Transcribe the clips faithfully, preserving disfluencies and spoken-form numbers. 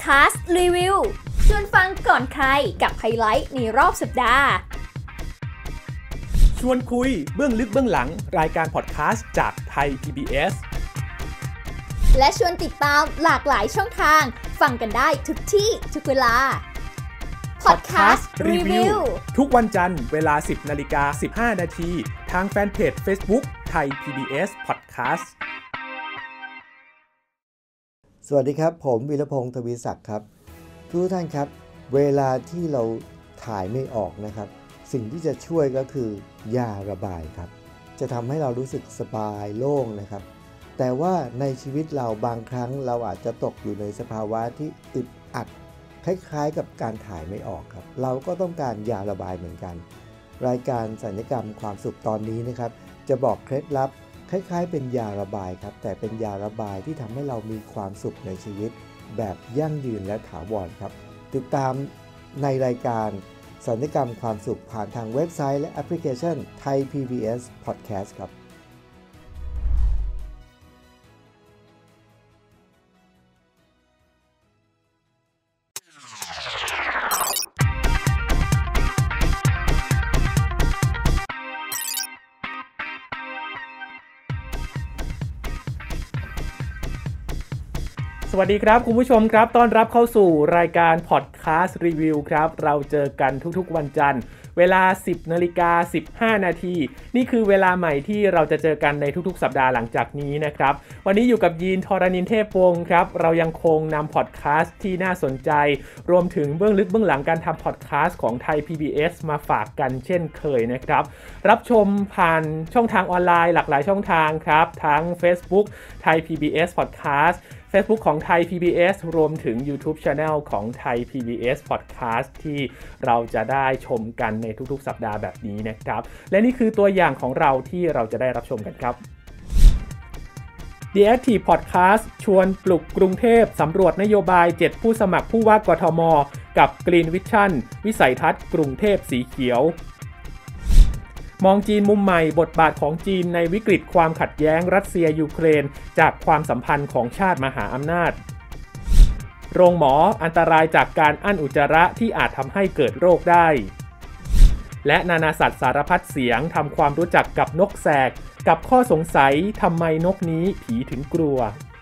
คาสต์รีวิวชวนฟังก่อนใครกับไฮไลท์ในรอบสัปดาห์ชวนคุยเบื้องลึกเบื้องหลังรายการพอดแคสต์จากไทย พี บี เอสและชวนติดตามหลากหลายช่องทางฟังกันได้ทุกที่ทุกเวลาพอดแคสต์รีวิวทุกวันจันทร์เวลา สิบนาฬิกาสิบห้านาทีทางแฟนเพจ Facebook ไทย พี บี เอส Podcast สวัสดีครับผมวีรพงษ์ทวีศักดิ์ครับทุกท่านครับเวลาที่เราถ่ายไม่ออกนะครับสิ่งที่จะช่วยก็คือยาระบายครับจะทำให้เรารู้สึกสบายโล่งนะครับแต่ว่าในชีวิตเราบางครั้งเราอาจจะตกอยู่ในสภาวะที่อึดอัดคล้ายๆกับการถ่ายไม่ออกครับเราก็ต้องการยาระบายเหมือนกันรายการศัลยกรรมความสุขตอนนี้นะครับจะบอกเคล็ดลับคล้ายๆเป็นยาระบายครับแต่เป็นยาระบายที่ทำให้เรามีความสุขในชีวิตแบบยั่งยืนและถาวรครับติดตามในรายการศัลยกรรมความสุขผ่านทางเว็บไซต์และแอปพลิเคชัน Thai พี บี เอส Podcast ครับสวัสดีครับคุณผู้ชมครับต้อนรับเข้าสู่รายการพอดแคสต์รีวิวครับเราเจอกันทุกๆวันจันทร์เวลา สิบนาฬิกาสิบห้านาทีนี่คือเวลาใหม่ที่เราจะเจอกันในทุกๆสัปดาห์หลังจากนี้นะครับวันนี้อยู่กับยีน ธรณินทร์ เทพวงศ์ครับเรายังคงนำพอดแคสต์ที่น่าสนใจรวมถึงเบื้องลึกเบื้องหลังการทำพอดแคสต์ของไทย พี บี เอส มาฝากกันเช่นเคยนะครับรับชมผ่านช่องทางออนไลน์หลากหลายช่องทางครับทั้ง Facebook ไทย พี บี เอส Podcast Facebook ของไทย พี บี เอส รวมถึง YouTube Channel ของไทย พี บี เอส Podcast ที่เราจะได้ชมกันในทุกๆสัปดาห์แบบนี้นะครับและนี่คือตัวอย่างของเราที่เราจะได้รับชมกันครับ The Active Podcast ชวนปลุกกรุงเทพสำรวจนโยบายเจ็ดผู้สมัครผู้ว่ากทม.กับ Green Vision วิสัยทัศน์กรุงเทพสีเขียวมองจีนมุมใหม่บทบาทของจีนในวิกฤตความขัดแย้งรัสเซียยูเครนจากความสัมพันธ์ของชาติมหาอำนาจโรงหมออันตรายจากการอั้นอุจจาระที่อาจทำให้เกิดโรคได้และนานาสัตว์สารพัดเสียงทำความรู้จักกับนกแสกกับข้อสงสัยทำไมนกนี้ผีถึงกลัว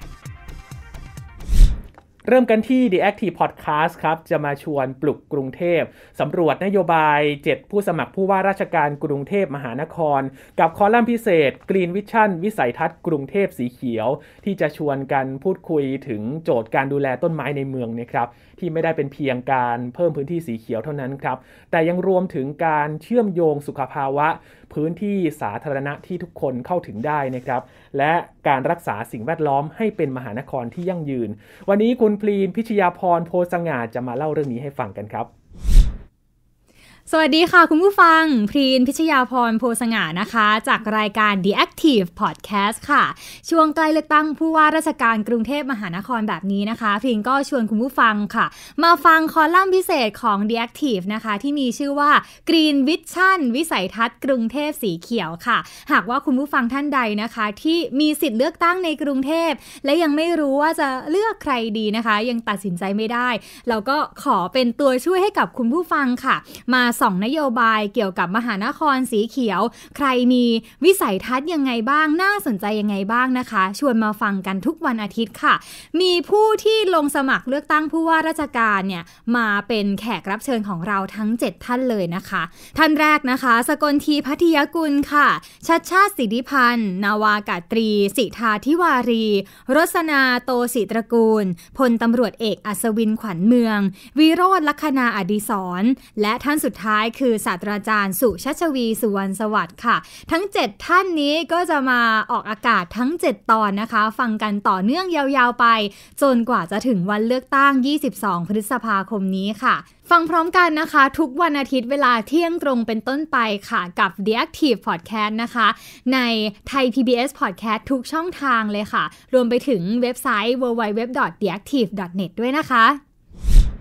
เริ่มกันที่ The Active Podcast ครับจะมาชวนปลุกกรุงเทพสำรวจนโยบายเจ็ดผู้สมัครผู้ว่าราชการกรุงเทพมหานครกับคอลัมน์พิเศษ Green Vision วิสัยทัศน์กรุงเทพสีเขียวที่จะชวนกันพูดคุยถึงโจทย์การดูแลต้นไม้ในเมืองนะครับที่ไม่ได้เป็นเพียงการเพิ่มพื้นที่สีเขียวเท่านั้นครับแต่ยังรวมถึงการเชื่อมโยงสุขภาวะพื้นที่สาธารณะที่ทุกคนเข้าถึงได้นะครับและการรักษาสิ่งแวดล้อมให้เป็นมหานครที่ยั่งยืนวันนี้คุณพลีนพิชยาพรโพสง่าจะมาเล่าเรื่องนี้ให้ฟังกันครับสวัสดีค่ะคุณผู้ฟังพรีนพิชยาพรโพสง่านะคะจากรายการ The Active Podcast ค่ะช่วงใกล้เลือกตั้งผู้ว่าราชการกรุงเทพมหานครแบบนี้นะคะพรีนก็ชวนคุณผู้ฟังค่ะมาฟังคอลัมน์พิเศษของ The Active นะคะที่มีชื่อว่า Green Vision วิสัยทัศน์กรุงเทพสีเขียวค่ะหากว่าคุณผู้ฟังท่านใดนะคะที่มีสิทธิ์เลือกตั้งในกรุงเทพและยังไม่รู้ว่าจะเลือกใครดีนะคะยังตัดสินใจไม่ได้เราก็ขอเป็นตัวช่วยให้กับคุณผู้ฟังค่ะมาสองนโยบายเกี่ยวกับมหานครสีเขียวใครมีวิสัยทัศน์ยังไงบ้างน่าสนใจยังไงบ้างนะคะชวนมาฟังกันทุกวันอาทิตย์ค่ะมีผู้ที่ลงสมัครเลือกตั้งผู้ว่าราชการเนี่ยมาเป็นแขกรับเชิญของเราทั้งเจ็ดท่านเลยนะคะท่านแรกนะคะสกลทีพัทยกุลค่ะชัชชาติสิทธิพันธ์นาวากาตรีสิทธาธิวารีรสนาโตศิตระกูลพลตำรวจเอกอัศวินขวัญเมืองวิโรจน์ลัคนาอดิศรและท่านสุดท้ายคือศาสตราจารย์สุชัชวีสุวรรณสวัสดิ์ค่ะทั้งเจ็ดท่านนี้ก็จะมาออกอากาศทั้งเจ็ดตอนนะคะฟังกันต่อเนื่องยาวๆไปจนกว่าจะถึงวันเลือกตั้งยี่สิบสองพฤษภาคมนี้ค่ะฟังพร้อมกันนะคะทุกวันอาทิตย์เวลาเที่ยงตรงเป็นต้นไปค่ะกับ The Active Podcast นะคะใน Thai พี บี เอส Podcast ทุกช่องทางเลยค่ะรวมไปถึงเว็บไซต์ ดับเบิลยู ดับเบิลยู ดับเบิลยู ดอท เดอะ แอคทีฟ ดอท เน็ต ด้วยนะคะ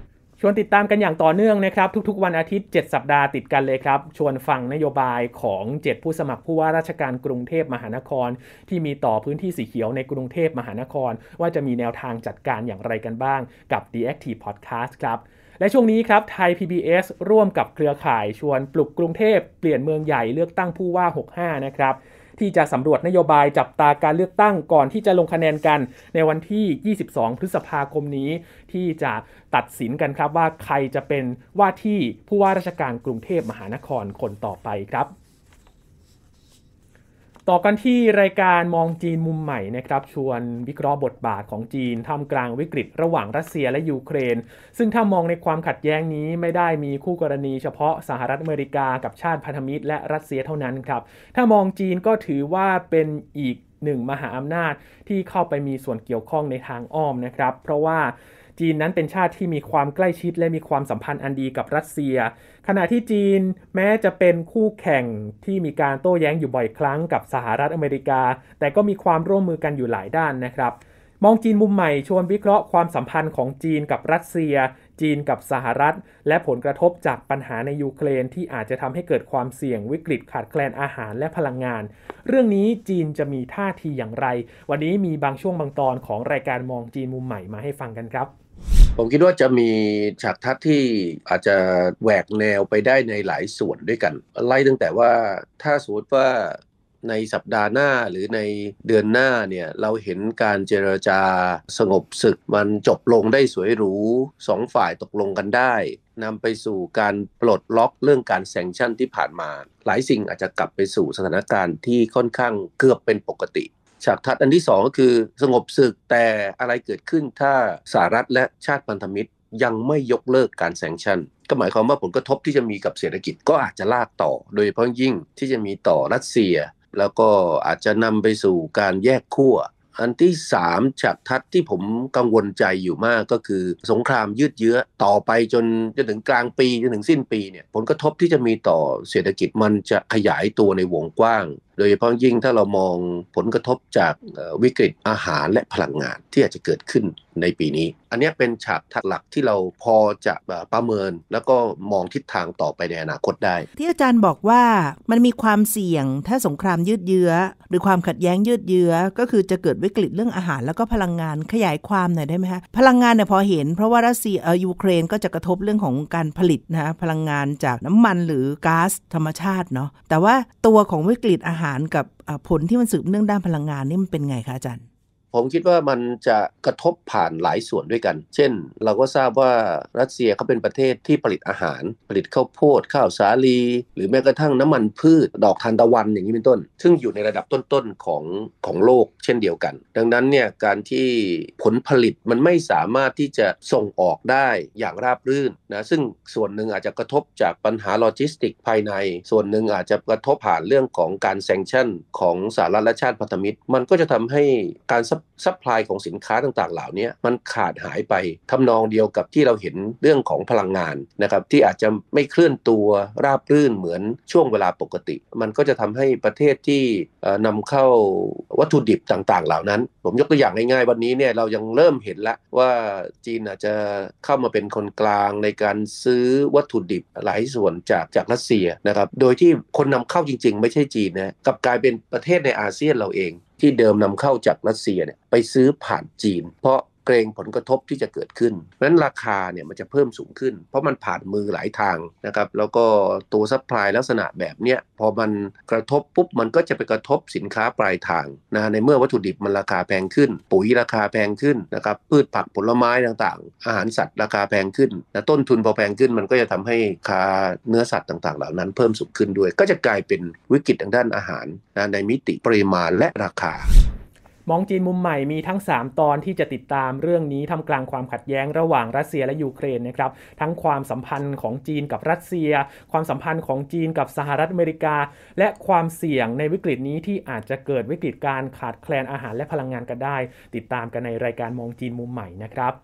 ชวนติดตามกันอย่างต่อเนื่องนะครับทุกๆวันอาทิตย์เจ็ดสัปดาห์ติดกันเลยครับชวนฟังนโยบายของเจ็ดผู้สมัครผู้ว่าราชการกรุงเทพมหานครที่มีต่อพื้นที่สีเขียวในกรุงเทพมหานครว่าจะมีแนวทางจัดการอย่างไรกันบ้างกับ The Active Podcast ครับและช่วงนี้ครับไทย พี บี เอส ร่วมกับเครือข่ายชวนปลุกกรุงเทพเปลี่ยนเมืองใหญ่เลือกตั้งผู้ว่าหกสิบห้านะครับที่จะสำรวจนโยบายจับตาการเลือกตั้งก่อนที่จะลงคะแนนกันในวันที่ยี่สิบสองพฤษภาคมนี้ที่จะตัดสินกันครับว่าใครจะเป็นว่าที่ผู้ว่าราชการกรุงเทพมหานครคนต่อไปครับต่อกันที่รายการมองจีนมุมใหม่นะครับชวนวิเคราะห์บทบาทของจีนท่ามกลางวิกฤตระหว่างรัสเซียและยูเครนซึ่งถ้ามองในความขัดแย้งนี้ไม่ได้มีคู่กรณีเฉพาะสหรัฐอเมริกากับชาติพันธมิตรและรัสเซียเท่านั้นครับถ้ามองจีนก็ถือว่าเป็นอีกหนึ่งมหาอำนาจที่เข้าไปมีส่วนเกี่ยวข้องในทางอ้อมนะครับเพราะว่าจีนนั้นเป็นชาติที่มีความใกล้ชิดและมีความสัมพันธ์อันดีกับรัสเซียขณะที่จีนแม้จะเป็นคู่แข่งที่มีการโต้แย้งอยู่บ่อยครั้งกับสหรัฐอเมริกาแต่ก็มีความร่วมมือกันอยู่หลายด้านนะครับมองจีนมุมใหม่ชวนวิเคราะห์ความสัมพันธ์ของจีนกับรัสเซียจีนกับสหรัฐและผลกระทบจากปัญหาในยูเครนที่อาจจะทำให้เกิดความเสี่ยงวิกฤตขาดแคลนอาหารและพลังงานเรื่องนี้จีนจะมีท่าทีอย่างไรวันนี้มีบางช่วงบางตอนของรายการมองจีนมุมใหม่มาให้ฟังกันครับผมคิดว่าจะมีฉากทัศน์ที่อาจจะแหวกแนวไปได้ในหลายส่วนด้วยกันไล่ตั้งแต่ว่าถ้าสมมติว่าในสัปดาห์หน้าหรือในเดือนหน้าเนี่ยเราเห็นการเจรจาสงบศึกมันจบลงได้สวยหรูสองฝ่ายตกลงกันได้นำไปสู่การปลดล็อกเรื่องการแซงชั่นที่ผ่านมาหลายสิ่งอาจจะกลับไปสู่สถานการณ์ที่ค่อนข้างเกือบเป็นปกติฉากทัศน์อันที่สองก็คือสงบศึกแต่อะไรเกิดขึ้นถ้าสหรัฐและชาติพันธมิตรยังไม่ยกเลิกการแซงชั่นก็หมายความว่าผลกระทบที่จะมีกับเศรษฐกิจก็อาจจะลากต่อโดยเฉพาะยิ่งที่จะมีต่อรัสเซียแล้วก็อาจจะนำไปสู่การแยกขั้วอันที่สามฉากทัศน์ที่ผมกังวลใจอยู่มากก็คือสงครามยืดเยื้อต่อไปจนจนถึงกลางปีจนถึงสิ้นปีเนี่ยผลกระทบที่จะมีต่อเศรษฐกิจมันจะขยายตัวในวงกว้างโดยเฉพาะยิ่งถ้าเรามองผลกระทบจากวิกฤตอาหารและพลังงานที่อาจจะเกิดขึ้นในปีนี้อันนี้เป็นฉากทัศน์หลักที่เราพอจะประเมินแล้วก็มองทิศทางต่อไปในอนาคตได้ที่อาจารย์บอกว่ามันมีความเสี่ยงถ้าสงครามยืดเยื้อหรือความขัดแย้งยืดเยื้อก็คือจะเกิดวิกฤตเรื่องอาหารแล้วก็พลังงานขยายความหน่อยได้ไหมคะพลังงานเนี่ยพอเห็นเพราะว่ารัสเซียเออยูเครนก็จะกระทบเรื่องของการผลิตนะพลังงานจากน้ำมันหรือก๊าซธรรมชาติเนาะแต่ว่าตัวของวิกฤตอาหารกับผลที่มันสืบเนื่องด้านพลังงานนี่มันเป็นไงคะอาจารย์ผมคิดว่ามันจะกระทบผ่านหลายส่วนด้วยกันเช่นเราก็ทราบว่ารัสเซียเขาเป็นประเทศที่ผลิตอาหารผลิตข้าวโพดข้าวสาลีหรือแม้กระทั่งน้ำมันพืชดอกทานตะวันอย่างนี้เป็นต้นซึ่งอยู่ในระดับต้นๆของของโลกเช่นเดียวกันดังนั้นเนี่ยการที่ผลผลิตมันไม่สามารถที่จะส่งออกได้อย่างราบรื่นนะซึ่งส่วนหนึ่งอาจจะกระทบจากปัญหาโลจิสติกภายในส่วนหนึ่งอาจจะกระทบผ่านเรื่องของการแซงชั่นของสหรัฐและชาติพันธมิตรมันก็จะทำให้การซัพพลายของสินค้าต่างๆเหล่านี้มันขาดหายไปทำนองเดียวกับที่เราเห็นเรื่องของพลังงานนะครับที่อาจจะไม่เคลื่อนตัวราบรื่นเหมือนช่วงเวลาปกติมันก็จะทำให้ประเทศที่นำเข้าวัตถุดิบต่างๆเหล่านั้นผมยกตัวอย่างง่ายๆวันนี้เนี่ยเรายังเริ่มเห็นแล้วว่าจีนอาจจะเข้ามาเป็นคนกลางในการซื้อวัตถุดิบหลายส่วนจากจากรัสเซียนะครับโดยที่คนนำเข้าจริงๆไม่ใช่จีนนะกลับกลายเป็นประเทศในอาเซียนเราเองที่เดิมนำเข้าจากรัสเซียเนี่ยไปซื้อผ่านจีนเพราะเกรงผลกระทบที่จะเกิดขึ้นเพราะฉะนั้นราคาเนี่ยมันจะเพิ่มสูงขึ้นเพราะมันผ่านมือหลายทางนะครับแล้วก็ตัวซัพพลายลักษณะแบบเนี้ยพอมันกระทบปุ๊บมันก็จะไปกระทบสินค้าปลายทางนะในเมื่อวัตถุดิบมันราคาแพงขึ้นปุ๋ยราคาแพงขึ้นนะครับพืชผักผลไม้ต่างๆอาหารสัตว์ราคาแพงขึ้นและต้นทุนพอแพงขึ้นมันก็จะทำให้ราคาเนื้อสัตว์ต่างๆเหล่านั้นเพิ่มสูงขึ้นด้วยก็จะกลายเป็นวิกฤตทางด้านอาหารนะในมิติปริมาณและราคามองจีนมุมใหม่มีทั้งสามตอนที่จะติดตามเรื่องนี้ท่ามกลางความขัดแย้งระหว่างรัสเซียและยูเครนนะครับทั้งความสัมพันธ์ของจีนกับรัสเซียความสัมพันธ์ของจีนกับสหรัฐอเมริกาและความเสี่ยงในวิกฤตนี้ที่อาจจะเกิดวิกฤตการขาดแคลนอาหารและพลังงานกันได้ติดตามกันในรายการมองจีนมุมใหม่นะครับ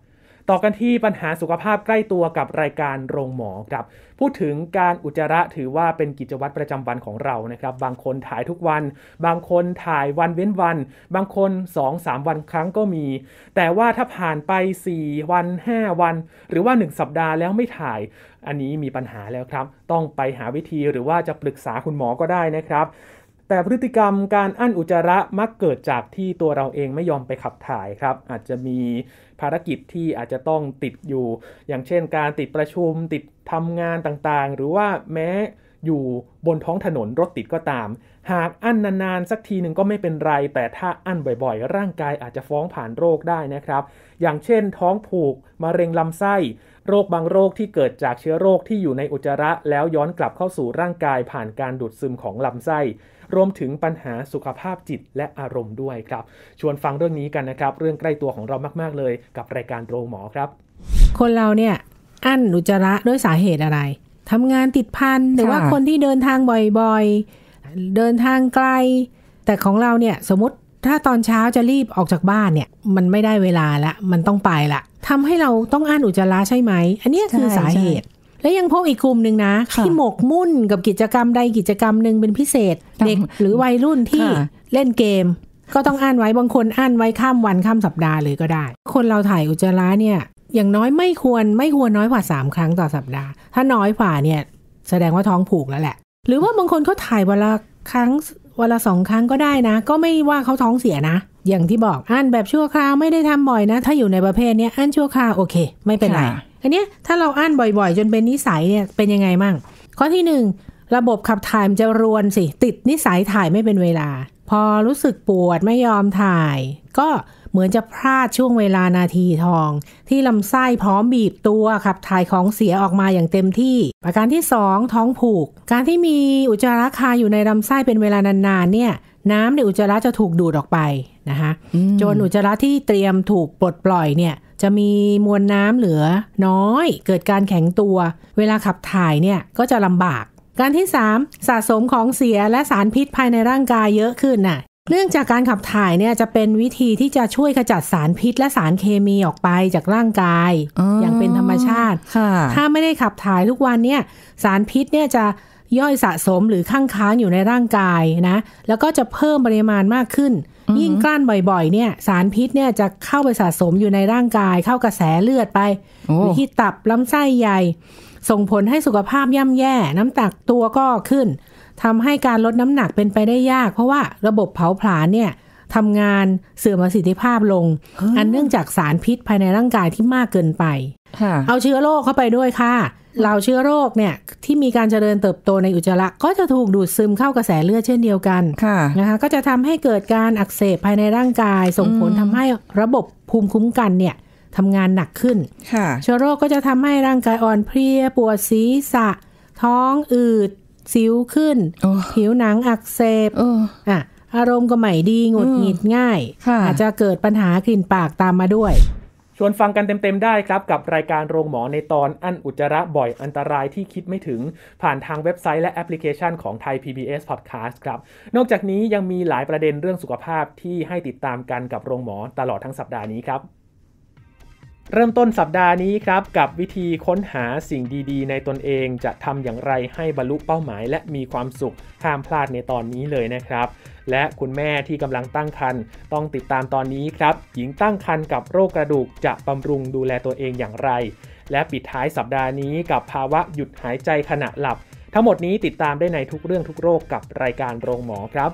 ต่อกันที่ปัญหาสุขภาพใกล้ตัวกับรายการโรงหมอครับพูดถึงการอุจจาระถือว่าเป็นกิจวัตรประจำวันของเรานะครับบางคนถ่ายทุกวันบางคนถ่ายวันเว้นวันบางคน สองถึงสาม วันครั้งก็มีแต่ว่าถ้าผ่านไปสี่วันห้าวันหรือว่าหนึ่งสัปดาห์แล้วไม่ถ่ายอันนี้มีปัญหาแล้วครับต้องไปหาวิธีหรือว่าจะปรึกษาคุณหมอก็ได้นะครับแต่พฤติกรรมการอั้นอุจจาระมักเกิดจากที่ตัวเราเองไม่ยอมไปขับถ่ายครับอาจจะมีภารกิจที่อาจจะต้องติดอยู่อย่างเช่นการติดประชุมติดทำงานต่างๆหรือว่าแม้อยู่บนท้องถนนรถติดก็ตามหากอั้นนานๆสักทีหนึ่งก็ไม่เป็นไรแต่ถ้าอั้นบ่อยๆร่างกายอาจจะฟ้องผ่านโรคได้นะครับอย่างเช่นท้องผูกมะเร็งลำไส้โรคบางโรคที่เกิดจากเชื้อโรคที่อยู่ในอุจจาระแล้วย้อนกลับเข้าสู่ร่างกายผ่านการดูดซึมของลำไส้รวมถึงปัญหาสุขภาพจิตและอารมณ์ด้วยครับชวนฟังเรื่องนี้กันนะครับเรื่องใกล้ตัวของเรามากๆเลยกับรายการโรงหมอครับคนเราเนี่ยอั้นอุจจาระด้วยสาเหตุอะไรทำงานติดพันหรือว่าคนที่เดินทางบ่อยๆเดินทางไกลแต่ของเราเนี่ยสมมติถ้าตอนเช้าจะรีบออกจากบ้านเนี่ยมันไม่ได้เวลาละมันต้องไปละทำให้เราต้องอั้นอุจจาระใช่ไหมอันนี้คือสาเหตุและยังพบอีกกลุ่มหนึ่งนะที่หมกมุ่นกับกิจกรรมใดกิจกรรมหนึ่งเป็นพิเศษเด็กหรือวัยรุ่นที่เล่นเกมก็ต้องอั้นไว้บางคนอั้นไว้ข้ามวันข้ามสัปดาห์เลยก็ได้คนเราถ่ายอุจจาระเนี่ยอย่างน้อยไม่ควรไม่ควรน้อยกว่าสามครั้งต่อสัปดาห์ถ้าน้อยกว่าเนี่ยแสดงว่าท้องผูกแล้วแหละหรือว่าบางคนเขาถ่ายวันละครั้งวันละสองครั้งก็ได้นะก็ไม่ว่าเขาท้องเสียนะอย่างที่บอกอั้นแบบชั่วคราวไม่ได้ทำบ่อยนะถ้าอยู่ในประเภทนี้อั้นชั่วคราวโอเคไม่เป็นไรอันเนี้ยถ้าเราอั้นบ่อยๆจนเป็นนิสัยเนี่ยเป็นยังไงมั่งข้อที่หนึ่งระบบขับถ่ายมันจะรวนสิติดนิสัยถ่ายไม่เป็นเวลาพอรู้สึกปวดไม่ยอมถ่ายก็เหมือนจะพลาดช่วงเวลานาทีทองที่ลำไส้พร้อมบีบตัวขับถ่ายของเสียออกมาอย่างเต็มที่ประการที่สองท้องผูกการที่มีอุจจาระคาอยู่ในลำไส้เป็นเวลานานๆเนี่ยน้ำในอุจจาระจะถูกดูดออกไปนะคะจนอุจจาระที่เตรียมถูกปลดปล่อยเนี่ยจะมีมวลน้ำเหลือน้อยเกิดการแข็งตัวเวลาขับถ่ายเนี่ยก็จะลำบากการที่สามสะสมของเสียและสารพิษภายในร่างกายเยอะขึ้นน่ะเนื่องจากการขับถ่ายเนี่ยจะเป็นวิธีที่จะช่วยขจัดสารพิษและสารเคมีออกไปจากร่างกาย อ, อย่างเป็นธรรมชาติถ้าไม่ได้ขับถ่ายทุกวันเนี่ยสารพิษเนี่ยจะย่อยสะสมหรือค้างค้างอยู่ในร่างกายนะแล้วก็จะเพิ่มปริมาณมากขึ้นยิ่งกลั้นบ่อยๆเนี่ยสารพิษเนี่ยจะเข้าไปสะสมอยู่ในร่างกายเข้ากระแสเลือดไปที่ตับลำไส้ใหญ่ส่งผลให้สุขภาพย่ำแย่น้ำหนักตัวก็ขึ้นทำให้การลดน้ำหนักเป็นไปได้ยากเพราะว่าระบบเผาผลาญเนี่ยทำงานเสื่อมประสิทธิภาพลงอันเนื่องจากสารพิษภายในร่างกายที่มากเกินไปเอาเชื้อโรคเข้าไปด้วยค่ะเหล่าเชื้อโรคเนี่ยที่มีการเจริญเติบโตในอุจจาระก็จะถูกดูดซึมเข้ากระแสเลือดเช่นเดียวกันนะคะก็จะทำให้เกิดการอักเสบภายในร่างกายส่งผลทำให้ระบบภูมิคุ้มกันเนี่ยทำงานหนักขึ้นเชื้อโรคก็จะทำให้ร่างกายอ่อนเพลียปวดศีรษะท้องอืดสิวขึ้นผิวหนังอักเสบอ่ะอารมณ์ก็ไม่ดีหงุดหงิดง่ายอาจจะเกิดปัญหากลิ่นปากตามมาด้วยชวนฟังกันเต็มๆได้ครับกับรายการโรงหมอในตอนอั้นอุจจาระบ่อยอันตรายที่คิดไม่ถึงผ่านทางเว็บไซต์และแอปพลิเคชันของไทย พี บี เอส Podcast ครับนอกจากนี้ยังมีหลายประเด็นเรื่องสุขภาพที่ให้ติดตามกันกับโรงหมอตลอดทั้งสัปดาห์นี้ครับเริ่มต้นสัปดาห์นี้ครับกับวิธีค้นหาสิ่งดีๆในตนเองจะทำอย่างไรให้บรรลุเป้าหมายและมีความสุขห้ามพลาดในตอนนี้เลยนะครับและคุณแม่ที่กำลังตั้งครรภ์ต้องติดตามตอนนี้ครับหญิงตั้งครรภ์กับโรคกระดูกจะบำรุงดูแลตัวเองอย่างไรและปิดท้ายสัปดาห์นี้กับภาวะหยุดหายใจขณะหลับทั้งหมดนี้ติดตามได้ในทุกเรื่องทุกโรคกับรายการโรงหมอครับ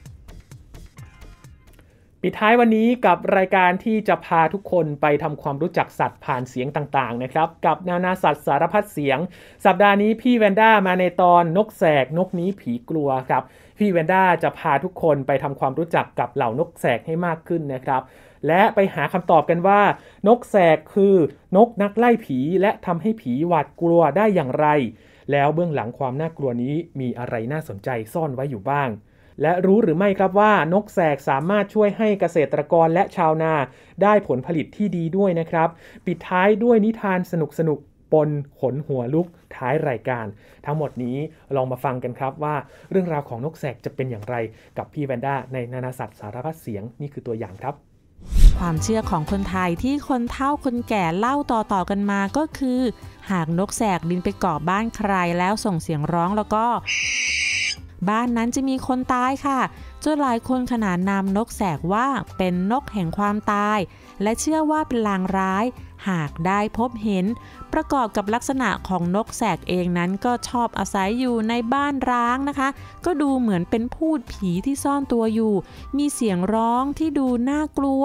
ปิดท้ายวันนี้กับรายการที่จะพาทุกคนไปทำความรู้จักสัตว์ผ่านเสียงต่างๆนะครับกับนานาสัตว์สารพัดเสียงสัปดาห์นี้พี่แวนด้ามาในตอนนกแสกนกนี้ผีกลัวครับพี่แวนด้าจะพาทุกคนไปทำความรู้จักกับเหล่านกแสกให้มากขึ้นนะครับและไปหาคำตอบกันว่านกแสกคือนกนักไล่ผีและทำให้ผีหวาดกลัวได้อย่างไรแล้วเบื้องหลังความน่ากลัวนี้มีอะไรน่าสนใจซ่อนไว้อยู่บ้างและรู้หรือไม่ครับว่านกแสกสามารถช่วยให้เกษตรกรและชาวนาได้ผลผลิตที่ดีด้วยนะครับปิดท้ายด้วยนิทานสนุกๆปนขนหัวลุกท้ายรายการทั้งหมดนี้ลองมาฟังกันครับว่าเรื่องราวของนกแสกจะเป็นอย่างไรกับพี่แวนด้าในนานาสัตว์สารพัดเสียงนี่คือตัวอย่างครับความเชื่อของคนไทยที่คนเฒ่าคนแก่เล่าต่อๆกันมาก็คือหากนกแสกบินไปเกาะบ้านใครแล้วส่งเสียงร้องแล้วก็บ้านนั้นจะมีคนตายค่ะจนหลายคนขนานนามนกแสกว่าเป็นนกแห่งความตายและเชื่อว่าเป็นลางร้ายหากได้พบเห็นประกอบกับลักษณะของนกแสกเองนั้นก็ชอบอาศัยอยู่ในบ้านร้างนะคะก็ดูเหมือนเป็นพูดผีที่ซ่อนตัวอยู่มีเสียงร้องที่ดูน่ากลัว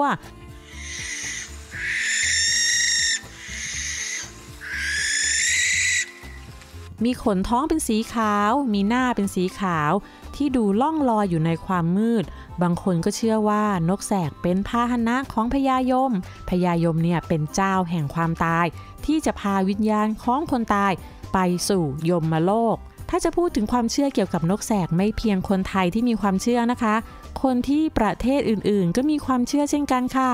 มีขนท้องเป็นสีขาวมีหน้าเป็นสีขาวที่ดูล่องลอยอยู่ในความมืดบางคนก็เชื่อว่านกแสกเป็นพาหนะของพญายมพญายมเนี่ยเป็นเจ้าแห่งความตายที่จะพาวิญญาณของคนตายไปสู่ยมโลกถ้าจะพูดถึงความเชื่อเกี่ยวกับนกแสกไม่เพียงคนไทยที่มีความเชื่อนะคะคนที่ประเทศอื่นๆก็มีความเชื่อเช่นกันค่ะ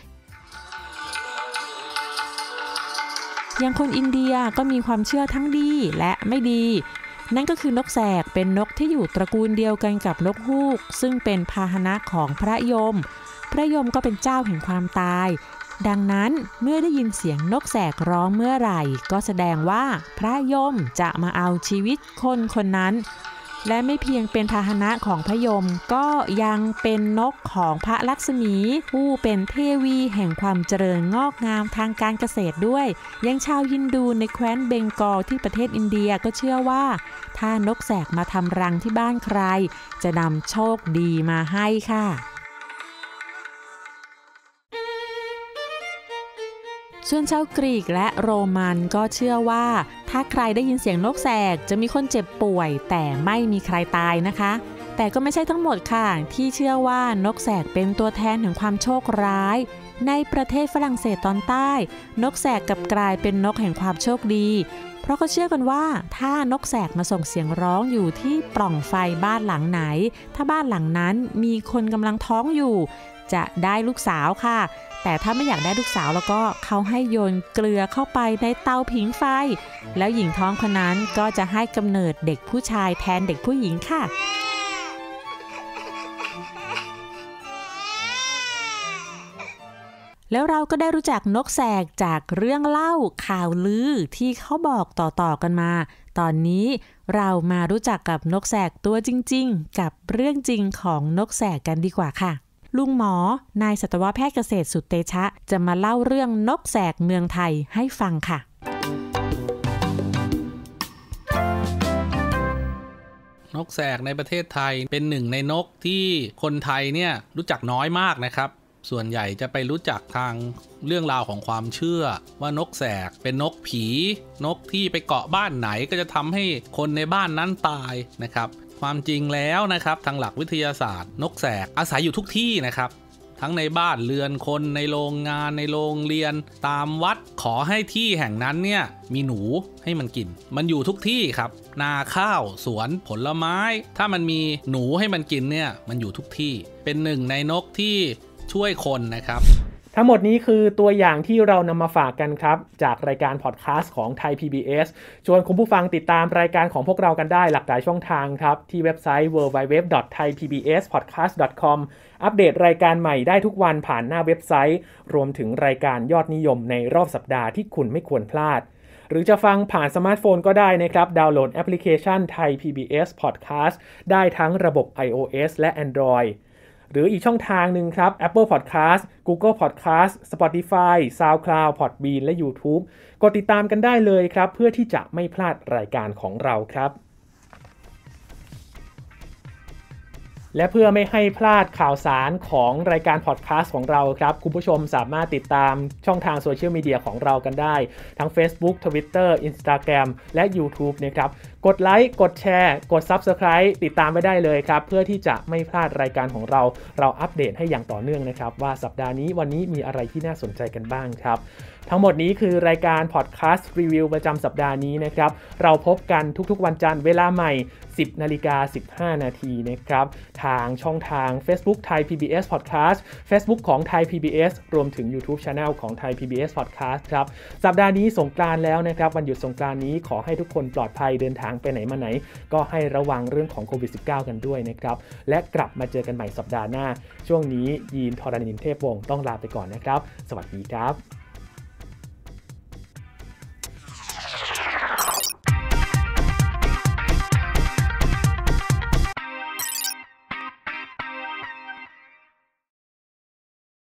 อย่างคนอินเดียก็มีความเชื่อทั้งดีและไม่ดีนั่นก็คือนกแสกเป็นนกที่อยู่ตระกูลเดียวกันกับนกฮูกซึ่งเป็นพาหนะของพระยมพระยมก็เป็นเจ้าแห่งความตายดังนั้นเมื่อได้ยินเสียงนกแสกร้องเมื่อไหร่ก็แสดงว่าพระยมจะมาเอาชีวิตคนคนนั้นและไม่เพียงเป็นพาหนะของพระยมก็ยังเป็นนกของพระลักษมีผู้เป็นเทวีแห่งความเจริญงอกงามทางการเกษตรด้วยยังชาวฮินดูในแคว้นเบงกอลที่ประเทศอินเดียก็เชื่อว่าถ้านกแสกมาทำรังที่บ้านใครจะนำโชคดีมาให้ค่ะส่วนชาวกรีกและโรมันก็เชื่อว่าถ้าใครได้ยินเสียงนกแสกจะมีคนเจ็บป่วยแต่ไม่มีใครตายนะคะแต่ก็ไม่ใช่ทั้งหมดค่ะที่เชื่อว่านกแสกเป็นตัวแทนแห่งความโชคร้ายในประเทศฝรั่งเศสตอนใต้นกแสกกลับกลายเป็นนกแห่งความโชคดีเพราะเขาเชื่อกันว่าถ้านกแสกมาส่งเสียงร้องอยู่ที่ปล่องไฟบ้านหลังไหนถ้าบ้านหลังนั้นมีคนกำลังท้องอยู่จะได้ลูกสาวค่ะแต่ถ้าไม่อยากได้ลูกสาวแล้วก็เขาให้โยนเกลือเข้าไปในเตาผิงไฟแล้วหญิงท้องคนนั้นก็จะให้กำเนิดเด็กผู้ชายแทนเด็กผู้หญิงค่ะแล้วเราก็ได้รู้จักนกแสกจากเรื่องเล่าข่าวลือที่เขาบอกต่อๆกันมาตอนนี้เรามารู้จักกับนกแสกตัวจริงๆกับเรื่องจริงของนกแสกกันดีกว่าค่ะลุงหมอนายสัตวแพทย์เกษตรสุดเตชะจะมาเล่าเรื่องนกแสกเมืองไทยให้ฟังค่ะนกแสกในประเทศไทยเป็นหนึ่งในนกที่คนไทยเนี่ยรู้จักน้อยมากนะครับส่วนใหญ่จะไปรู้จักทางเรื่องราวของความเชื่อว่านกแสกเป็นนกผีนกที่ไปเกาะบ้านไหนก็จะทำให้คนในบ้านนั้นตายนะครับความจริงแล้วนะครับทางหลักวิทยาศาสตร์นกแสกอาศัยอยู่ทุกที่นะครับทั้งในบ้านเรือนคนในโรงงานในโรงเรียนตามวัดขอให้ที่แห่งนั้นเนี่ยมีหนูให้มันกินมันอยู่ทุกที่ครับนาข้าวสวนผลไม้ถ้ามันมีหนูให้มันกินเนี่ยมันอยู่ทุกที่เป็นหนึ่งในนกที่ช่วยคนนะครับทั้งหมดนี้คือตัวอย่างที่เรานำมาฝากกันครับจากรายการพอดแคสต์ของไทย พี บี เอส ชวนคุณผู้ฟังติดตามรายการของพวกเรากันได้หลากหลายช่องทางครับที่เว็บไซต์ ดับเบิลยู ดับเบิลยู ดับเบิลยู ดอท ไทย พี บี เอส พอดแคสต์ ดอท คอม อัปเดตรายการใหม่ได้ทุกวันผ่านหน้าเว็บไซต์รวมถึงรายการยอดนิยมในรอบสัปดาห์ที่คุณไม่ควรพลาดหรือจะฟังผ่านสมาร์ทโฟนก็ได้นะครับดาวน์โหลดแอปพลิเคชันไทย พี บี เอส Podcast ได้ทั้งระบบ iOS และ Androidหรืออีกช่องทางหนึ่งครับ Apple Podcast Google Podcast Spotify SoundCloud Podbean และ YouTube กดติดตามกันได้เลยครับเพื่อที่จะไม่พลาดรายการของเราครับและเพื่อไม่ให้พลาดข่าวสารของรายการพอดแคสต์ของเราครับคุณผู้ชมสามารถติดตามช่องทางโซเชียลมีเดียของเรากันได้ทั้ง Facebook Twitter Instagram และ YouTube นะครับกดไลค์กดแชร์กด Subscribe ติดตามไว้ได้เลยครับเพื่อที่จะไม่พลาดรายการของเราเราอัปเดตให้อย่างต่อเนื่องนะครับว่าสัปดาห์นี้วันนี้มีอะไรที่น่าสนใจกันบ้างครับทั้งหมดนี้คือรายการพอดแคสต์รีวิวประจำสัปดาห์นี้นะครับเราพบกันทุกๆวันจันทร์เวลาใหม่ สิบนาฬิกาสิบห้านาทีนะครับทางช่องทาง Facebook Thai พี บี เอส Podcast Facebook ของ Thai พี บี เอส รวมถึง YouTube Channel ของ Thai พี บี เอส Podcast ครับสัปดาห์นี้สงกรานต์แล้วนะครับวันหยุดสงกรานต์นี้ขอให้ทุกคนปลอดภัยเดินทางางไปไหนมาไหนก็ให้ระวังเรื่องของโควิด สิบเก้า กันด้วยนะครับและกลับมาเจอกันใหม่สัปดาห์หน้าช่วงนี้ยีนทรณินเทพวงศ์ต้องลาไปก่อนนะครับสวัสดีครับ